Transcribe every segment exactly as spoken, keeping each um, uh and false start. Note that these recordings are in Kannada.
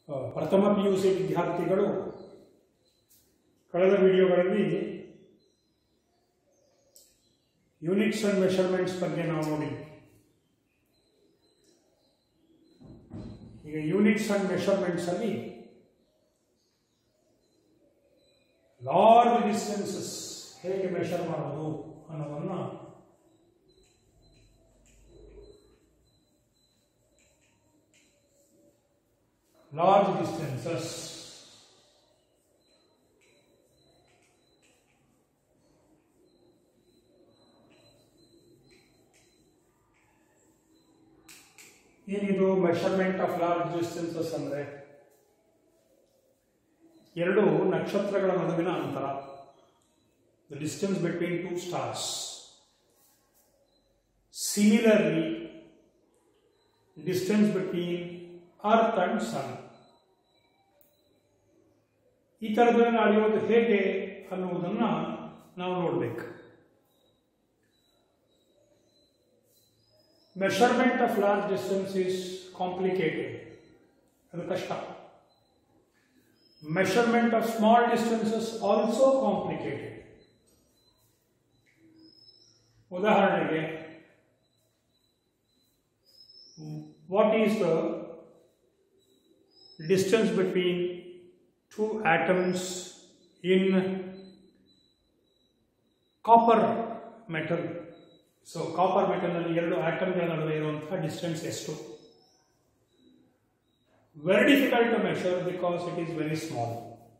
ಪ್ರಥಮ ಪಿ ಯು ಸಿ ವಿದ್ಯಾರ್ಥಿಗಳು ಕಳೆದ ವಿಡಿಯೋಗಳಲ್ಲಿ ಯೂನಿಟ್ಸ್ ಅಂಡ್ ಮೆಷರ್ಮೆಂಟ್ಸ್ ಬಗ್ಗೆ ನಾವು ನೋಡಿದ್ವಿ. ಈಗ ಯೂನಿಟ್ಸ್ ಅಂಡ್ ಮೆಷರ್ಮೆಂಟ್ಸ್ ಅಲ್ಲಿ ಲಾರ್ಜ್ ಡಿಸ್ಟೆನ್ಸಸ್ ಹೇಗೆ ಮೆಷರ್ ಮಾಡೋದು ಅನ್ನೋದನ್ನ large distances ಏನಿದು ಮೆಷರ್ಮೆಂಟ್ ಆಫ್ ಲಾರ್ಜ್ ಡಿಸ್ಟೆನ್ಸಸ್ ಅಂದ್ರೆ ಎರಡು ನಕ್ಷತ್ರಗಳ ನಡುವಿನ ಅಂತರ, the distance between two stars. Similarly distance between earth and sun. ಈ ಥರದನ್ನು ಅಳೆಯೋದು ಹೇಗೆ ಅನ್ನುವುದನ್ನು ನಾವು ನೋಡಬೇಕು. Measurement of large distance is complicated, ಅದು ಕಷ್ಟ. Measurement of small distances also complicated. ಉದಾಹರಣೆಗೆ, what is the distance between two atoms in copper metal? So copper metal ನಲ್ಲಿ ಎರಡು ಆಟಮ್ಗಳ ನಡುವೆ ಇರುವಂತಹ ಡಿಸ್ಟೆನ್ಸ್ ಎಷ್ಟು? Very difficult to measure because it is very small.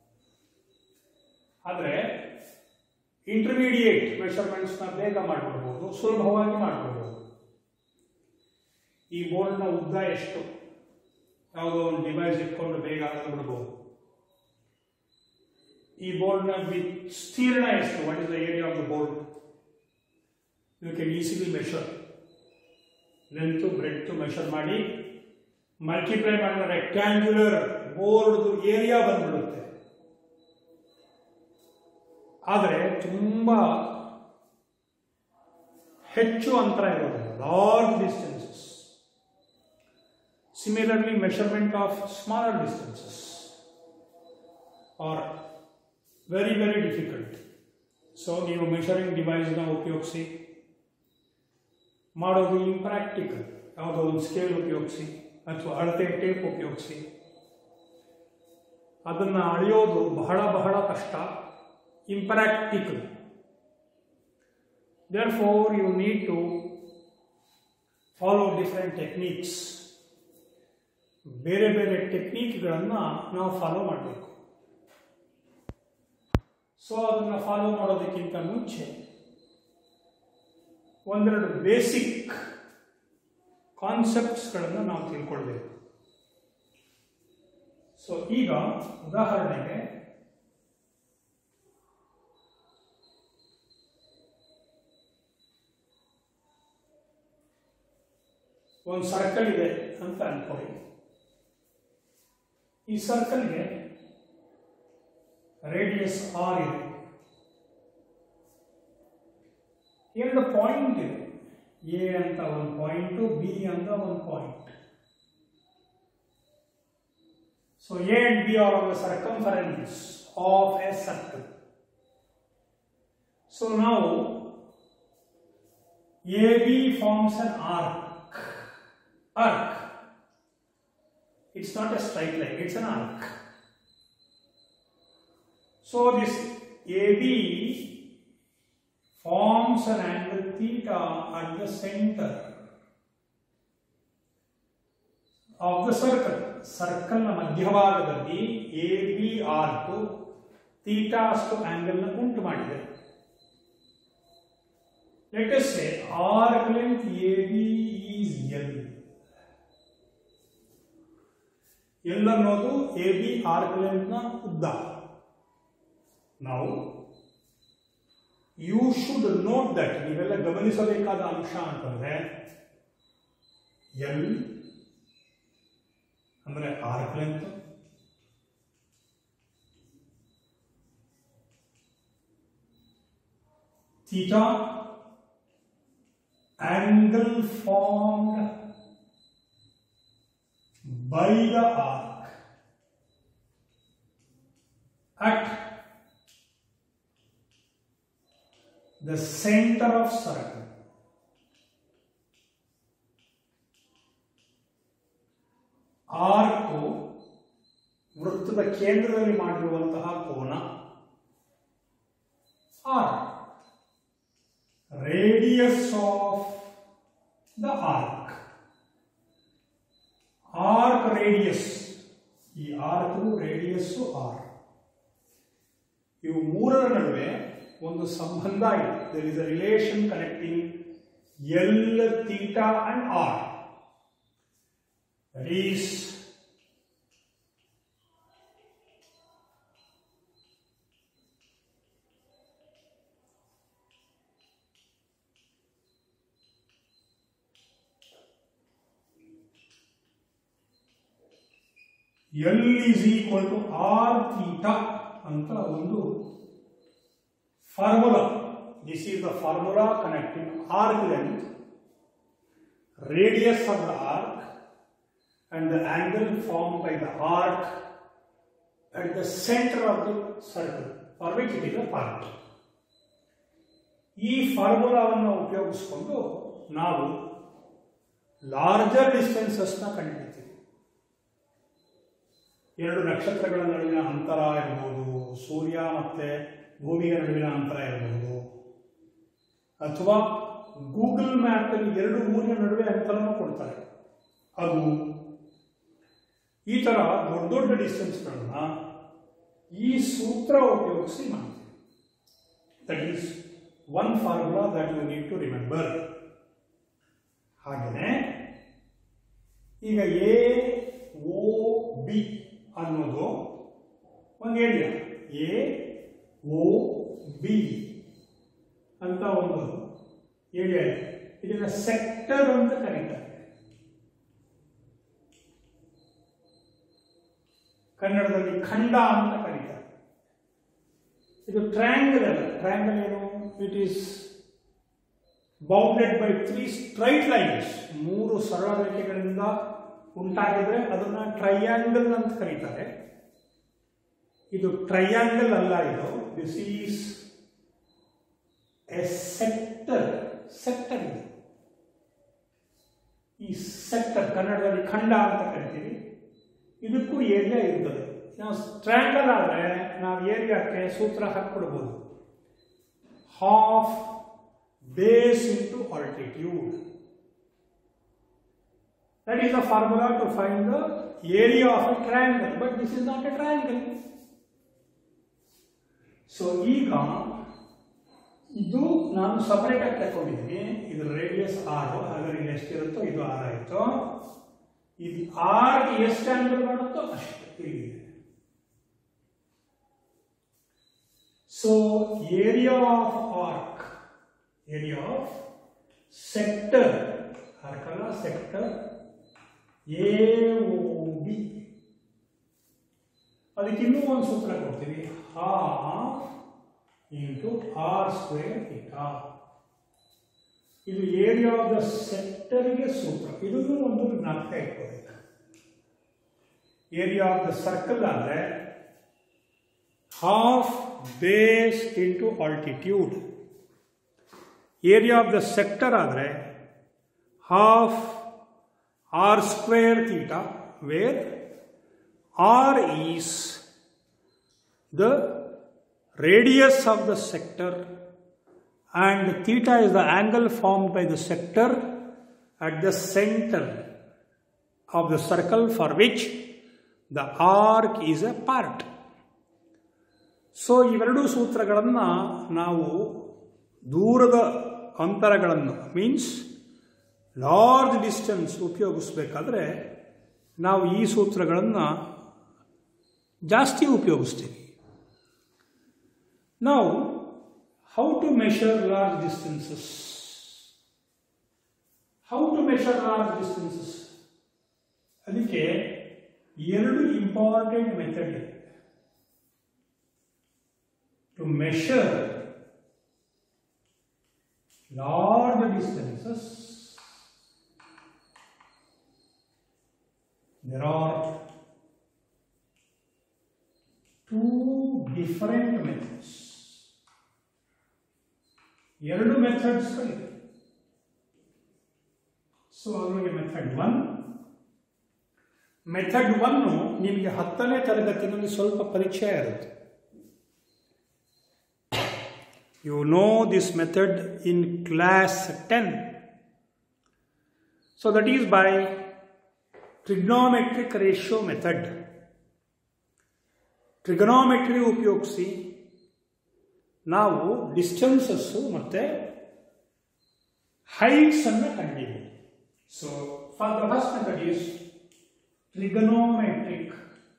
ಆದರೆ ಇಂಟರ್ಮೀಡಿಯೇಟ್ ಮೆಷರ್ಮೆಂಟ್ಸ್ ನ ಬೇಗ ಮಾಡಿಬಿಡಬಹುದು, ಸುಲಭವಾಗಿ ಮಾಡಿಬಿಡಬಹುದು. ಈ ಬೋಲ್ಡ್ ನ ಉದ್ದ ಎಷ್ಟು? ಯಾವುದೋ ಒಂದು ಡಿವೈಸ್ ಇಟ್ಕೊಂಡು ಬೇಗ ಬಿಡಬಹುದು. ಈ ಬೋರ್ಡ್ ನ ವಿಸ್ತೀರ್ಣ ಎಷ್ಟು? What is the area of the board? You can easily measure. Length breadth measure ಮಾಡಿ ಮಲ್ಟಿಪ್ಲೈ ಮಾಡಿದ ರೆಕ್ಟ್ಯಾಂಗ್ಯುಲರ್ ಬೋರ್ಡ್ ಏರಿಯಾ ಬಂದ್ಬಿಡುತ್ತೆ. ಆದರೆ ತುಂಬಾ ಹೆಚ್ಚು ಅಂತರ ಇರೋದಿಲ್ಲ, large distances. Similarly, measurement of smaller distances are very very difficult. So ನೀವು ಮೆಷರಿಂಗ್ ಡಿವೈಸ್ ನ ಉಪಯೋಗಿಸಿ ಮಾಡೋದು ಇಂಪ್ರಾಕ್ಟಿಕಲ್. ಯಾವುದೋ ಒಂದು ಸ್ಕೇಲ್ ಉಪಯೋಗಿಸಿ ಅಥವಾ ಅಳತೆ ಟೇಪ್ ಉಪಯೋಗಿಸಿ ಅದನ್ನ ಅಳೆಯೋದು ಬಹಳ ಬಹಳ ಕಷ್ಟ, impractical. Therefore you need to follow different techniques. ಬೇರೆ ಬೇರೆ ಟೆಕ್ನಿಕ್ಗಳನ್ನ ನಾವು ಫಾಲೋ ಮಾಡಬೇಕು. ಸೊ ಅದನ್ನ ಫಾಲೋ ಮಾಡೋದಕ್ಕಿಂತ ಮುಂಚೆ ಒಂದೆರಡು ಬೇಸಿಕ್ ಕಾನ್ಸೆಪ್ಟ್ಸ್ಗಳನ್ನು ನಾವು ತಿಳ್ಕೊಳ್ಬೇಕು. ಸೊ ಈಗ ಉದಾಹರಣೆಗೆ ಒಂದು ಸರ್ಕಲ್ ಇದೆ ಅಂತ ಅನ್ಕೊಳ್ಳಿ. ಈ ಸರ್ಕಲ್ಗೆ ರೇಡಿಯಸ್ ಆರ್ ಇದೆ, ಎರಡು ಪಾಯಿಂಟ್ ಇದೆ, ಎ ಅಂತ ಒಂದು ಪಾಯಿಂಟ್, ಬಿ ಅಂತ ಒಂದು point. So A and B are the circumference of a circle. So ನಾವು A B forms an arc. Arc It's not a straight line, it's an arc. So this A B forms an angle theta at the center of the circle. Circle ನ ಮಧ್ಯಭಾಗದಲ್ಲಿ A B arc theta ಅಷ್ಟು angle ನ ಉಂಟು ಮಾಡಿದೆ. Let us say arc length A B is L. L ಅನ್ನೋದು ಎ ಬಿ ಆರ್ಕ್ ಲೆಂತ್ ನ ಉದ್ದ. ನಾವು ಯು ಶುಡ್ ನೋಟ್ ದಟ್, ನೀವೆಲ್ಲ ಗಮನಿಸಬೇಕಾದ ಅಂಶ ಅಂತಂದ್ರೆ ಎಲ್ ಅಂದ್ರೆ arc length, theta angle formed by the arc. at the center of circle. Arc ವೃತ್ತದ ಕೇಂದ್ರದಲ್ಲಿ ಮಾಡಿರುವಂತಹ ಕೋನ R. Radius of the arc, arc radius, ಈ ಆರ್ಕ್ ರೇಡಿಯಸ್ ಆರ್, ಇವು ಮೂರರ ನಡುವೆ ಒಂದು ಸಂಬಂಧ ಇದೆ. There is a relation connecting L, theta and R. That is L is equal to R theta ಅಂತ ಒಂದು formula. This is the formula connecting arc length, radius of the arc and the angle formed by the arc at the center of the circle for which it is a part. ಈ ಫಾರ್ಮುಲಾವನ್ನು ಉಪಯೋಗಿಸಿಕೊಂಡು ನಾವು ಲಾರ್ಜರ್ ಡಿಸ್ಟೆನ್ಸಸ್ ನ ಕಂಡುಹಿಡಿತೀವಿ. ಎರಡು ನಕ್ಷತ್ರಗಳ ನಡುವಿನ ಅಂತರ ಇರಬಹುದು, ಸೂರ್ಯ ಮತ್ತೆ ಭೂಮಿಯ ನಡುವಿನ ಅಂತರ ಇರಬಹುದು, ಅಥವಾ ಗೂಗಲ್ ಮ್ಯಾಪ್ ಅಲ್ಲಿ ಎರಡು ಊರಿನ ನಡುವೆ ಅಂತರವನ್ನು ಕೊಡ್ತಾರೆ. ಅದು ಈ ತರ ದೊಡ್ಡ ದೊಡ್ಡ ಡಿಸ್ಟೆನ್ಸ್ಗಳನ್ನ ಈ ಸೂತ್ರ ಉಪಯೋಗಿಸಿ ಮಾಡ್ತೀವಿ. That is one formula that you need to remember. ಹಾಗೆಯೇ ಈಗ ಎ ಓ ಬಿ ಅನ್ನೋದು ಒಂದು ಏರಿಯಾ, ಎ ಓ ಬಿ ಅಂತ ಒಂದು ಏರಿಯಾ ಇದೆ. ಇದನ್ನ ಸೆಕ್ಟರ್ ಅಂತ ಕರೀತಾರೆ. ಕನ್ನಡದಲ್ಲಿ ಖಂಡ ಅಂತ ಕರೀತಾರೆ. ಇದು ಟ್ರಯಾಂಗಲ್ ಅಲ್ಲ. ಟ್ರಯಾಂಗಲ್ ಏನು? It is bounded by three straight lines. ಮೂರು ಸರಳ ರೇಖೆಗಳಿಂದ ಉಂಟಾಗಿದ್ರೆ ಅದನ್ನ ಟ್ರಯಾಂಗಲ್ ಅಂತ ಕರೀತಾರೆ. ಇದು ಟ್ರಯಾಂಗಲ್ ಅಲ್ಲ, ಇದು this is a sector. Sector ಇದು. ಈ ಸೆಕ್ಟರ್ ಕನ್ನಡದಲ್ಲಿ ಖಂಡ ಅಂತ ಕರಿತೀವಿ. ಇದಕ್ಕೂ ಏರಿಯಾ ಇರ್ತದೆ. ನಾವು ಟ್ರಯಾಂಗಲ್ ಆದರೆ ನಾವು ಏರಿಯಾಕ್ಕೆ ಸೂತ್ರ ಹಾಕ್ಕೊಡ್ಬೋದು. Half base into altitude. That is the formula to find the area of a triangle. But this is not a triangle. So ಈಗ ಇದು ನಾನು ಸಪರೇಟ್ ಆಗಿ ತಗೊಂಡಿದ್ದೀನಿ. ಇದು ರೇಡಿಯಸ್ ಆರು, ಹಾಗಾದ್ರೆ ಇಲ್ಲಿ ಎಷ್ಟಿರುತ್ತೋ ಇದು ಆರ್ ಆಯಿತು. ಇದು ಆರ್ ಎಷ್ಟು ಆಂಗಲ್ ಮಾಡುತ್ತೋ ಅಷ್ಟು ಇಲ್ಲಿದೆ. So area of arc, area of sector, arc ಅಲ್ಲ ಸೆಕ್ಟರ್, ಎ ಓ ಬಿ. ಅದಕ್ಕೆ ಇನ್ನೂ ಒಂದು ಸೂತ್ರ ಕೊಡ್ತೀವಿ, half into R square theta. ಇದು ಏರಿಯಾ ಆಫ್ ದ ಸೆಕ್ಟರ್ಗೆ ಸೂತ್ರ. ಇದನ್ನು ಒಂದು ಜ್ಞಾಪಕ ಇಟ್ಕೋಬೇಕು. ಏರಿಯಾ ಆಫ್ ದ ಸರ್ಕಲ್ ಆದರೆ half base into altitude. Area of the sector ಆದರೆ half R square theta, where R is the radius of the sector and theta is the angle formed by the sector at the center of the circle for which the arc is a part. So ಇವೆರಡು ಸೂತ್ರಗಳನ್ನು ನಾವು ದೂರದ ಅಂತರಗಳನ್ನು ಮೀನ್ಸ್ ಲಾರ್ಜ್ ಡಿಸ್ಟೆನ್ಸ್ ಉಪಯೋಗಿಸಬೇಕಾದ್ರೆ ನಾವು ಈ ಸೂತ್ರಗಳನ್ನು ಜಾಸ್ತಿ ಉಪಯೋಗಿಸ್ತೀವಿ. Now, how to measure large distances? How to measure large distances? ಅದಕ್ಕೆ ಎರಡು ಇಂಪಾರ್ಟೆಂಟ್ ಮೆಥಡ್ ಇದೆ. To measure large distances, there are two different methods. ಎರಡು ಮೆಥಡ್ಸ್ಗಳಿವೆ. ಸೊ ಅವರಿಗೆ ಮೆಥಡ್ ಒನ್. ಮೆಥಡ್ ಒನ್ನು ನಿಮಗೆ ಹತ್ತನೇ ತರಗತಿಯಲ್ಲಿ ಸ್ವಲ್ಪ ಪರಿಚಯ ಇರುತ್ತೆ. You know this method in class ten. So that is by trigonometric ratio method. Trigonometry ಉಪಯೋಗಿಸಿ ನಾವು ಡಿಸ್ಟೆನ್ಸಸ್ಸು ಮತ್ತು ಹೈಟ್ಸ್ ಅನ್ನು ಕಂಡಿದ್ದೀವಿ. So for the first method is trigonometric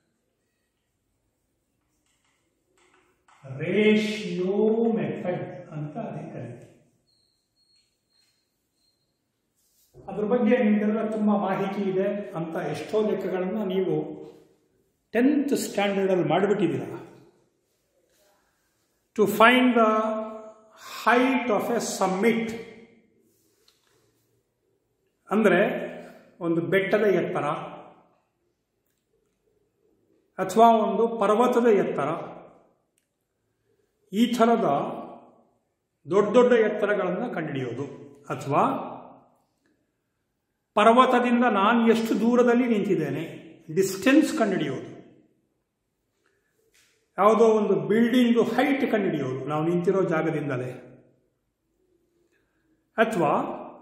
ratio method ಅಂತ ಅದೇ ಕರೀತೀವಿ. ಅದ್ರ ಬಗ್ಗೆ ನಿಮಗೆಲ್ಲ ತುಂಬ ಮಾಹಿತಿ ಇದೆ ಅಂತ ಎಷ್ಟೋ ಲೆಕ್ಕಗಳನ್ನು ನೀವು ಟೆಂತ್ ಸ್ಟ್ಯಾಂಡರ್ಡಲ್ಲಿ ಮಾಡಿಬಿಟ್ಟಿದ್ದೀರ. To find the height of a summit ಅಂದರೆ ಒಂದು ಬೆಟ್ಟದ ಎತ್ತರ ಅಥವಾ ಒಂದು ಪರ್ವತದ ಎತ್ತರ, ಈ ಥರದ ದೊಡ್ಡ ದೊಡ್ಡ ಎತ್ತರಗಳನ್ನು ಕಂಡುಹಿಡಿಯೋದು, ಅಥವಾ ಪರ್ವತದಿಂದ ನಾನು ಎಷ್ಟು ದೂರದಲ್ಲಿ ನಿಂತಿದ್ದೇನೆ ಡಿಸ್ಟೆನ್ಸ್ ಕಂಡುಹಿಡಿಯೋದು, ಯಾವುದೋ ಒಂದು ಬಿಲ್ಡಿಂಗು ಹೈಟ್ ಕಂಡುಹಿಡಿಯೋದು ನಾವು ನಿಂತಿರೋ ಜಾಗದಿಂದಲೇ, ಅಥವಾ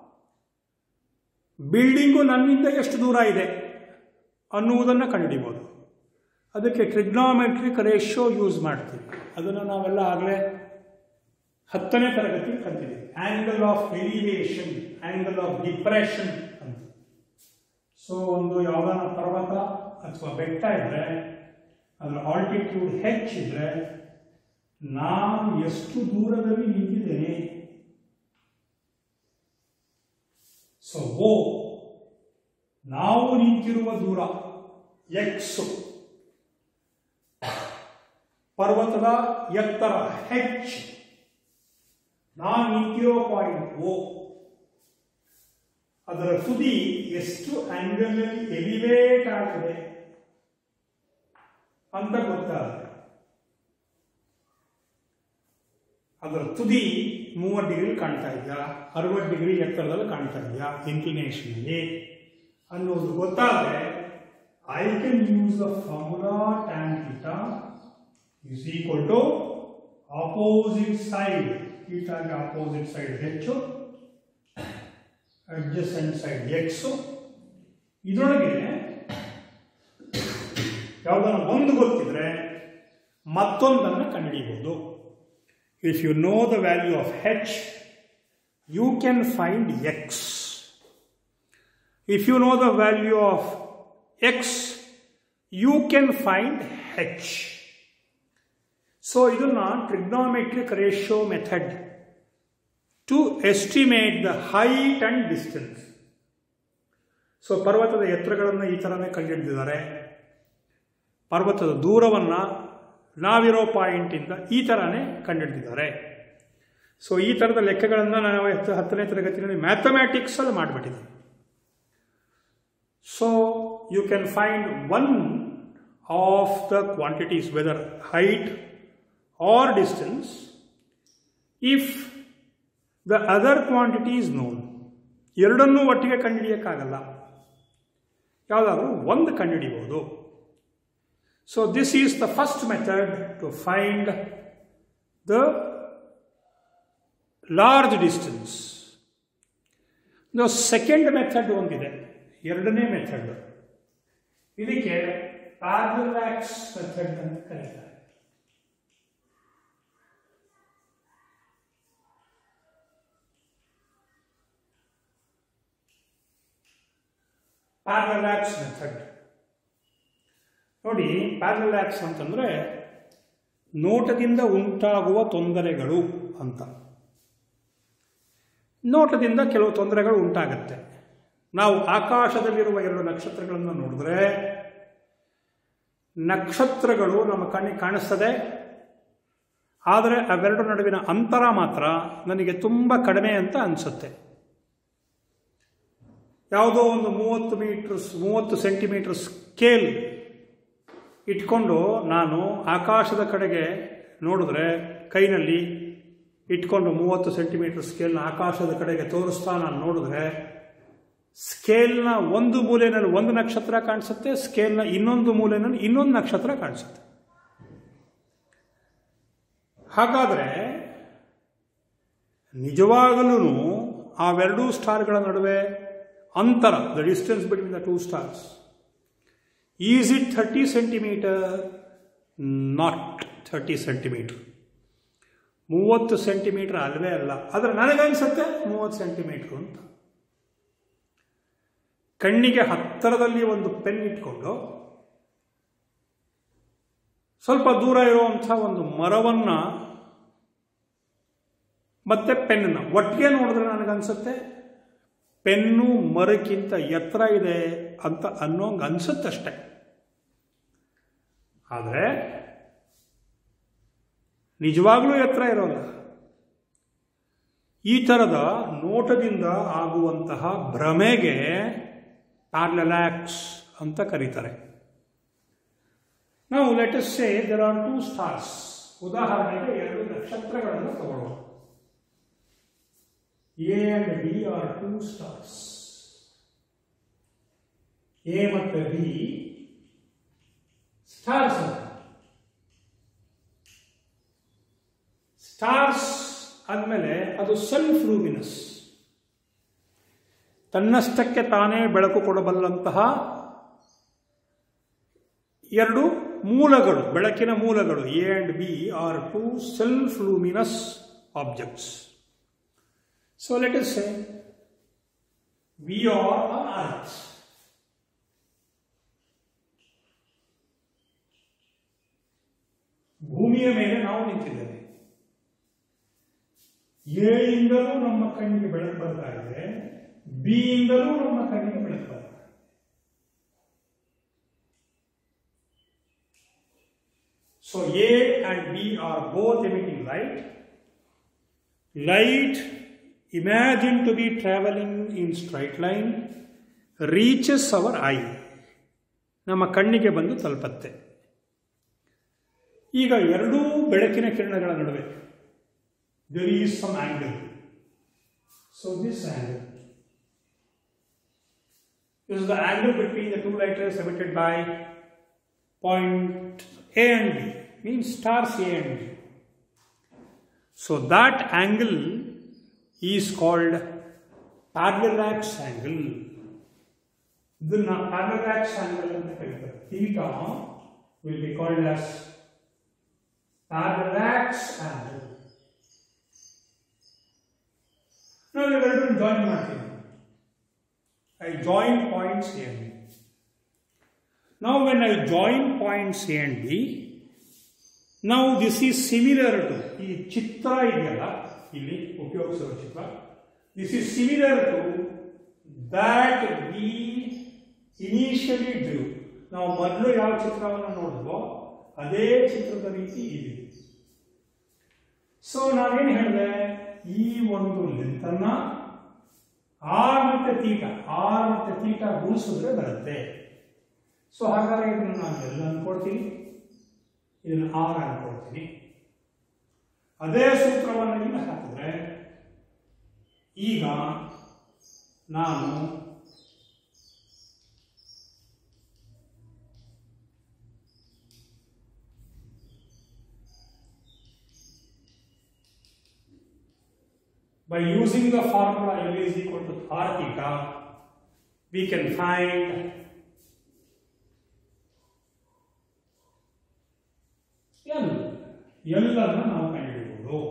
ಬಿಲ್ಡಿಂಗು ನನ್ನಿಂದ ಎಷ್ಟು ದೂರ ಇದೆ ಅನ್ನುವುದನ್ನು ಕಂಡುಹಿಡಿಬೋದು. ಅದಕ್ಕೆ ಟ್ರಿಗ್ನೋಮೆಟ್ರಿಕ್ ರೇಷಿಯೋ ಯೂಸ್ ಮಾಡ್ತೀವಿ. ಅದನ್ನು ನಾವೆಲ್ಲ ಆಗಲೇ ಹತ್ತನೇ ತರಗತಿ ಕಲ್ತಿದ್ದೀವಿ. Angle of elevation, angle of depression ಅಂತ. ಸೊ ಒಂದು ಯಾವುದಾನ ಪರ್ವತ ಅಥವಾ ಬೆಟ್ಟ ಇದ್ದರೆ ಅದರ ಆಲ್ಟಿಟ್ಯೂಡ್ ಹೆಚ್ಚಿದ್ರೆ ನಾನು ಎಷ್ಟು ದೂರದಲ್ಲಿ ನಿಂತಿದ್ದೇನೆ. ಸೊ ಓ ನಾವು ನಿಂತಿರುವ ದೂರ ಎಕ್ಸ್, ಪರ್ವತದ ಎತ್ತರ ಹೆಚ್, ನಾನು ನಿಂತಿರೋ ಪಾಯಿಂಟ್ ಓ, ಅದರ ತುದಿ ಎಷ್ಟು ಆಂಗಲ್ ಎಲಿವೇಟ್ ಆಗಿದೆ ಅಂತ ಗೊತ್ತಾಗುತ್ತೆ. ಅದರ ತುದಿ ಮೂವತ್ತು ಡಿಗ್ರಿ ಕಾಣ್ತಾ ಇದೆಯಾ, ಅರವತ್ತು ಡಿಗ್ರಿ ಎತ್ತರದಲ್ಲಿ ಕಾಣ್ತಾ ಇದೆಯಾ ಇನ್ಕ್ಲಿನೇಷನ್ನಲ್ಲಿ ಅನ್ನೋದು ಗೊತ್ತಾದರೆ I can use the formula tan theta is equal to opposite side, ಥೀಟಾಗೆ ಆಪೋಸಿಟ್ ಸೈಡ್ ಹೆಚ್ಚು, ಅಡ್ಜಸೆಂಟ್ ಸೈಡ್ ಎಕ್ಸು. ಇದರೊಳಗೆ ಯಾವುದನ್ನು ಒಂದು ಗೊತ್ತಿದ್ರೆ ಮತ್ತೊಂದನ್ನು ಕಂಡುಹಿಡಿಯಬಹುದು. If you know the value of H you can find X. If you know the value of X you can find H. So ಇದನ್ನು trigonometric ratio method to estimate the height and distance. So ಪರ್ವತದ ಎತ್ತರಗಳನ್ನು ಈ ಥರನೇ ಕಂಡುಹಿಡಿದಿದ್ದಾರೆ. ಪರ್ವತದ ದೂರವನ್ನು ನಾವಿರೋ ಪಾಯಿಂಟಿಂದ ಈ ಥರನೇ ಕಂಡುಹಿಡಿದಿದ್ದಾರೆ. ಸೊ ಈ ಥರದ ಲೆಕ್ಕಗಳನ್ನು ನಾವು ಹತ್ತನೇ ತರಗತಿಯಲ್ಲಿ ಮ್ಯಾಥಮ್ಯಾಟಿಕ್ಸಲ್ಲಿ ಮಾಡಿಬಿಟ್ಟಿದ್ದೀವಿ. So you can find one of the quantities whether height or distance if the other quantity is known. ಎರಡನ್ನೂ ಒಟ್ಟಿಗೆ ಕಂಡುಹಿಡಿಯೋಕ್ಕಾಗಲ್ಲ, ಯಾವುದಾದ್ರೂ ಒಂದು ಕಂಡುಹಿಡಿಬೋದು. So this is the first method to find the large distance. The second method ಒಂದಿದೆ, ಎರಡನೇ ಮೆಥಡ್. ಇದಕ್ಕೆ ಪ್ಯಾರಲ್ಯಾಕ್ಸ್ ಮೆಥಡ್ ಅಂತ ಕರೀತಾರೆ. ಪ್ಯಾರಲ್ಯಾಕ್ಸ್ ಮೆಥಡ್ ನೋಡಿ, ಪ್ಯಾರಲ್ಯಾಕ್ಸ್ ಅಂತಂದರೆ ನೋಟದಿಂದ ಉಂಟಾಗುವ ತೊಂದರೆಗಳು ಅಂತ. ನೋಟದಿಂದ ಕೆಲವು ತೊಂದರೆಗಳು ಉಂಟಾಗುತ್ತೆ. ನಾವು ಆಕಾಶದಲ್ಲಿರುವ ಎರಡು ನಕ್ಷತ್ರಗಳನ್ನು ನೋಡಿದ್ರೆ ನಕ್ಷತ್ರಗಳು ನಮ್ಮ ಕಣ್ಣಿಗೆ ಕಾಣಿಸ್ತದೆ, ಆದರೆ ಅವೆರಡು ನಡುವಿನ ಅಂತರ ಮಾತ್ರ ನನಗೆ ತುಂಬ ಕಡಿಮೆ ಅಂತ ಅನಿಸುತ್ತೆ. ಯಾವುದೋ ಒಂದು ಮೂವತ್ತು ಮೀಟರ್ ಮೂವತ್ತು ಸೆಂಟಿಮೀಟರ್ ಸ್ಕೇಲ್ ಇಟ್ಕೊಂಡು ನಾನು ಆಕಾಶದ ಕಡೆಗೆ ನೋಡಿದ್ರೆ ಕೈನಲ್ಲಿ ಇಟ್ಕೊಂಡು ಮೂವತ್ತು ಸೆಂಟಿಮೀಟರ್ ಸ್ಕೇಲ್ನ ಆಕಾಶದ ಕಡೆಗೆ ತೋರಿಸ್ತಾ ನಾನು ನೋಡಿದ್ರೆ ಸ್ಕೇಲ್ನ ಒಂದು ಮೂಲೆಯಲ್ಲಿ ಒಂದು ನಕ್ಷತ್ರ ಕಾಣಿಸುತ್ತೆ, ಸ್ಕೇಲ್ನ ಇನ್ನೊಂದು ಮೂಲೆಯಲ್ಲಿ ಇನ್ನೊಂದು ನಕ್ಷತ್ರ ಕಾಣಿಸುತ್ತೆ. ಹಾಗಾದರೆ ನಿಜವಾಗಲೂ ಅವೆರಡೂ ಸ್ಟಾರ್ಗಳ ನಡುವೆ ಅಂತರ, the distance between the two stars, is it thirty centimeter? Not thirty centimeter. ಮೂವತ್ತು ಸೆಂಟಿಮೀಟರ್ ಅಲ್ವೇ ಅಲ್ಲ. ಆದರೆ ನನಗನ್ಸುತ್ತೆ ಮೂವತ್ತು ಸೆಂಟಿಮೀಟರ್ ಅಂತ. ಕಣ್ಣಿಗೆ ಹತ್ತಿರದಲ್ಲಿ ಒಂದು ಪೆನ್ ಇಟ್ಕೊಂಡು ಸ್ವಲ್ಪ ದೂರ ಇರುವಂಥ ಒಂದು ಮರವನ್ನು ಮತ್ತೆ ಪೆನ್ನ ಒಟ್ಟಿಗೆ ನೋಡಿದ್ರೆ ನನಗನ್ಸುತ್ತೆ ಪೆನ್ನು ಮರಕ್ಕಿಂತ ಎತ್ತರ ಇದೆ ಅಂತ ಅನ್ನೋಂಗೆ ಅನ್ಸುತ್ತಷ್ಟೆ. ಆದರೆ ನಿಜವಾಗ್ಲೂ ಎತ್ತರ ಇರೋಲ್ಲ. ಈ ಥರದ ನೋಟದಿಂದ ಆಗುವಂತಹ ಭ್ರಮೆಗೆ ಪ್ಯಾರಲ್ಯಾಕ್ಸ್ ಅಂತ ಕರೀತಾರೆ. ನಾವು let us say there are two stars. ಉದಾಹರಣೆಗೆ ಎರಡು ನಕ್ಷತ್ರಗಳನ್ನು ತಗೊಳ್ಳೋಣ. A and B are two stars. A ಮತ್ತು ಬಿ ಸ್ಟಾರ್ಸ್. ಸ್ಟಾರ್ಸ್ ಆದಮೇಲೆ ಅದು ಸೆಲ್ಫ್ ಲೂಮಿನಸ್, ತನ್ನಷ್ಟಕ್ಕೆ ತಾನೇ ಬೆಳಕು ಕೊಡಬಲ್ಲಂತಹ ಎರಡು ಮೂಲಗಳು, ಬೆಳಕಿನ ಮೂಲಗಳು. A and B are two self luminous objects. So let us say we are on earth. ಭೂಮಿಯ ಮೇಲೆ ನಾವು ನಿಂತಿದ್ದೇವೆ. ಎ ಇಂದಲೂ ನಮ್ಮ ಕಣ್ಣಿಗೆ ಬೆಳಕು ಬರ್ತಾ ಇದೆ, ಬಿ ಇಂದಲೂ ನಮ್ಮ ಕಣ್ಣಿಗೆ ಬೆಳಕು ಬರ್ತಾ ಇದೆ. So A and B are both emitting light. Light imagined to be traveling in straight line reaches our eye. ನಮ್ಮ ಕಣ್ಣಿಗೆ ಬಂದು ತಲುಪತ್ತೆ. ಈಗ ಎರಡೂ ಬೆಳಕಿನ ಕಿರಣಗಳ ನಡುವೆ there is some angle. So this angle is the angle between the two light rays emitted by point A and B, means stars A and B. So that angle is called parallax angle. The parallax angle in the theta will be called as parallax angle. Now we are going to join marking. I join points A and B. Now when I join points A and B, now this is similar to ಈ ಚಿತ್ರ ಇದೆಯಲ್ಲ ಇಲ್ಲಿ ಉಪಯೋಗಿಸುವ ಚಿತ್ರ. This is similar to that we initially drew. ನಾವು ಮೊದಲು ಯಾವ ಚಿತ್ರವನ್ನು ನೋಡಿದ್ವೋ ಅದೇ ಚಿತ್ರದ ರೀತಿ ಇದೆ. ಸೊ ನಾವೇನು ಹೇಳಿದೆ, ಈ ಒಂದು ಲೆಂತ್ ಅನ್ನ ಆರ್ ಮತ್ತೆ ತೀಟಾ ಆರ್ ಮತ್ತೆ ತೀಟಾ ಗುಣಿಸಿದ್ರೆ ಬರುತ್ತೆ. ಸೊ ಹಾಗಾದ್ರೆ ಇದನ್ನು ನಾನು ಎಲ್ಲ ಅನ್ಕೊಳ್ತೀನಿ, ಇದನ್ನು ಆರ್ ಅನ್ಕೊಳ್ತೀನಿ. ಅದೇ ಸೂತ್ರವನ್ನು ಇಲ್ಲಿ ಹಾಕಿದ್ರೆ ಈಗ ನಾನು by using the formula L is equal to r theta, we can find L. L ಅನ್ನು ನಾವು ಕಂಡುಹಿಡಿಯಬಹುದು.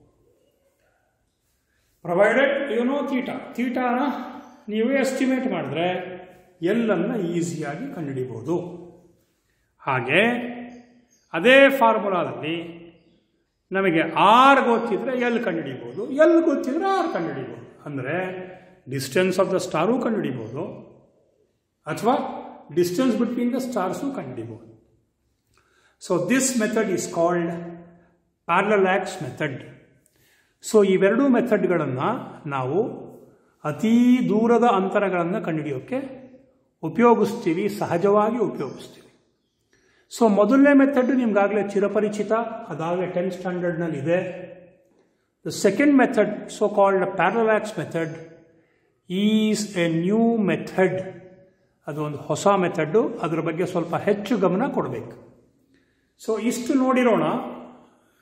Provided you know theta. ಥೀಟಾನ ನೀವು ಎಸ್ಟಿಮೇಟ್ ಮಾಡಿದ್ರೆ ಎಲ್ ಅನ್ನು ಈಸಿಯಾಗಿ ಕಂಡುಹಿಡಿಯಬಹುದು. ಹಾಗೆ ಅದೇ ಫಾರ್ಮುಲಾದಲ್ಲಿ ನಮಗೆ ಆರ್ ಗೊತ್ತಿದ್ರೆ ಎಲ್ ಕಂಡುಹಿಡಿಯಬಹುದು, ಎಲ್ ಗೊತ್ತಿದ್ರೆ ಆರ್ ಕಂಡುಹಿಡಿಯಬಹುದು. ಅಂದರೆ ಡಿಸ್ಟೆನ್ಸ್ ಆಫ್ ದ ಸ್ಟಾರು ಕಂಡುಹಿಡಿಯಬಹುದು ಅಥವಾ ಡಿಸ್ಟೆನ್ಸ್ ಬಿಟ್ವೀನ್ ದ ಸ್ಟಾರ್ಸು ಕಂಡುಹಿಡಿಯಬಹುದು. So this method is called parallax method. So ಇವೆರಡೂ ಮೆಥಡ್ಗಳನ್ನು ನಾವು ಅತೀ ದೂರದ ಅಂತರಗಳನ್ನು ಕಂಡುಹಿಡಿಯೋಕ್ಕೆ ಉಪಯೋಗಿಸ್ತೀವಿ, ಸಹಜವಾಗಿ ಉಪಯೋಗಿಸ್ತೀವಿ. ಸೊ ಮೊದಲನೇ ಮೆಥಡ್ ನಿಮ್ಗಾಗಲೇ ಚಿರಪರಿಚಿತ, ಅದಾಗಲೇ ಟೆಂತ್ ಸ್ಟ್ಯಾಂಡರ್ಡ್ನಲ್ಲಿ ಇದೆ. The second method, so called parallax method, is a new method. ಅದು ಒಂದು ಹೊಸ ಮೆಥಡ್ಡು, ಅದರ ಬಗ್ಗೆ ಸ್ವಲ್ಪ ಹೆಚ್ಚು ಗಮನ ಕೊಡಬೇಕು. ಸೊ ಇಷ್ಟು ನೋಡಿರೋಣ.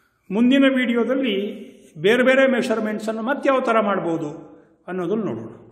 ಮುಂದಿನ ವಿಡಿಯೋದಲ್ಲಿ ಬೇರೆ ಬೇರೆ ಮೆಷರ್ಮೆಂಟ್ಸನ್ನು ಮತ್ತೆ ಯಾವ ಥರ ಮಾಡ್ಬೋದು ಅನ್ನೋದನ್ನು ನೋಡೋಣ.